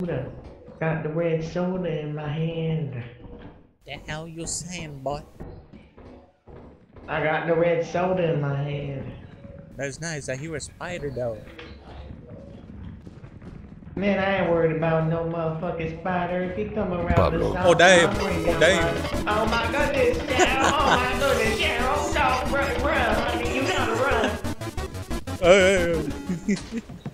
Got the red soda in my hand. The hell you saying, boy? I got the red soda in my hand. That's nice. I hear a spider though. Man, I ain't worried about no motherfucking spider. If he come around Pablo. the Oh south, damn! I'll bring Oh him damn! right. Oh my goodness, Cheryl! Oh my goodness, Cheryl! Don't run, honey, you gotta run. Hey.